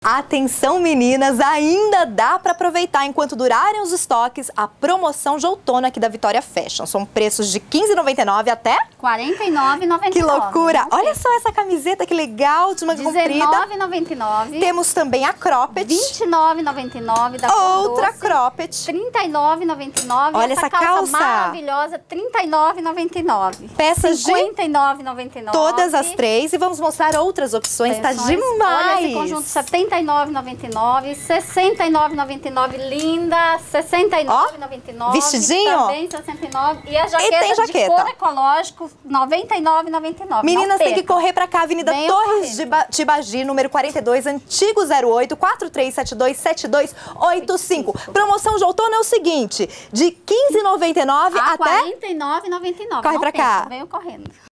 Atenção meninas, ainda dá para aproveitar enquanto durarem os estoques a promoção de outono aqui da Vitória Fashion. São preços de R$ 15,99 até R$ 49,99. Que loucura! Olha só essa camiseta, que legal, de manga comprida. R$ 19,99. Temos também a cropped. R$ 29,99 da Outra Doce. cropped. R$ 39,99. Olha essa calça maravilhosa, R$ 39,99. Peças de R$ 59,99. todas as três. E vamos mostrar outras opções, tá demais! Olha esse conjunto, R$ 79,99, R$ 69,99, linda, R$ 69,99. Vestidinho? Também R$ 69,00. E a jaqueta, tem jaqueta de couro ecológico, R$ 99,99. Meninas, tem que correr pra cá, Avenida Torres de Tibagi, número 42, Antigo 08, 43727285. Promoção de outono é o seguinte, de R$ 15,99 até R$ 49,99. Corre pra cá. Venho correndo.